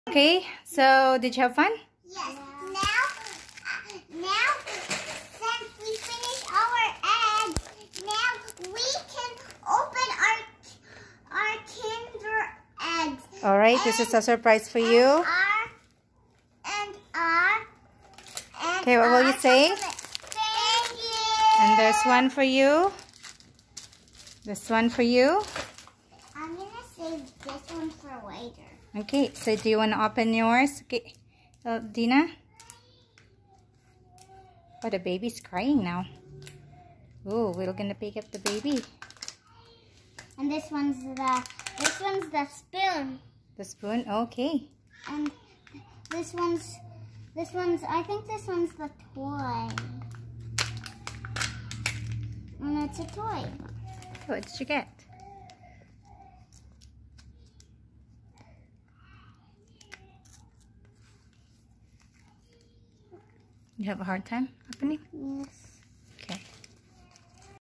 Okay, so did you have fun? Yes. Now, since we finished our eggs, now we can open our Kinder eggs. All right, this is a surprise for you. Okay, what will you say? Thank you. And there's one for you. This one for you. I'm gonna save this one for later. Okay, so do you want to open yours? Okay, Dina. Oh, the baby's crying now. Oh, we're gonna pick up the baby. And this one's the spoon. The spoon, okay. And this one's I think this one's the toy. And it's a toy. What did you get? You have a hard time opening? Yes.